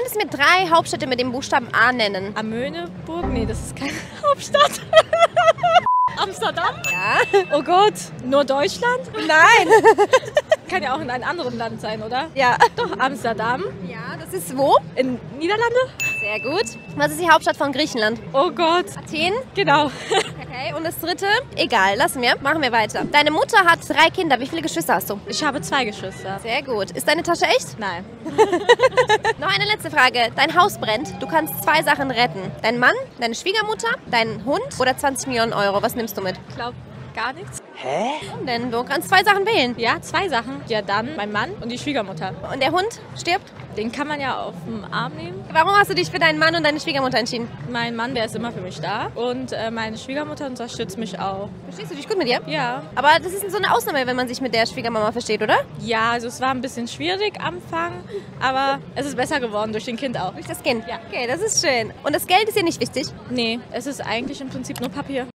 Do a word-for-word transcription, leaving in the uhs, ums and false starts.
könntest mir drei Hauptstädte mit dem Buchstaben A nennen. Amöneburg? Nee, das ist keine Hauptstadt. Amsterdam? Ja. Oh Gott, nur Deutschland? Nein. Kann ja auch in einem anderen Land sein, oder? Ja. Doch, Amsterdam. Ja, das ist wo? In Niederlande? Sehr gut. Was ist die Hauptstadt von Griechenland? Oh Gott. Athen? Genau. Okay, und das dritte? Egal, lassen wir. Machen wir weiter. Deine Mutter hat drei Kinder. Wie viele Geschwister hast du? Ich habe zwei Geschwister. Sehr gut. Ist deine Tasche echt? Nein. Noch eine letzte Frage. Dein Haus brennt. Du kannst zwei Sachen retten. Dein Mann, deine Schwiegermutter, dein Hund oder zwanzig Millionen Euro. Was nimmst du mit? Ich glaube gar nichts. Warum denn? Du kannst zwei Sachen wählen. Ja, zwei Sachen. Ja, dann mein Mann und die Schwiegermutter. Und der Hund stirbt? Den kann man ja auf den Arm nehmen. Warum hast du dich für deinen Mann und deine Schwiegermutter entschieden? Mein Mann, der ist immer für mich da. Und äh, meine Schwiegermutter unterstützt mich auch. Verstehst du dich gut mit ihr? Ja. Aber das ist so eine Ausnahme, wenn man sich mit der Schwiegermama versteht, oder? Ja, also es war ein bisschen schwierig am Anfang, aber es ist besser geworden durch den Kind auch. Durch das Kind? Ja. Okay, das ist schön. Und das Geld ist dir nicht wichtig? Nee, es ist eigentlich im Prinzip nur Papier.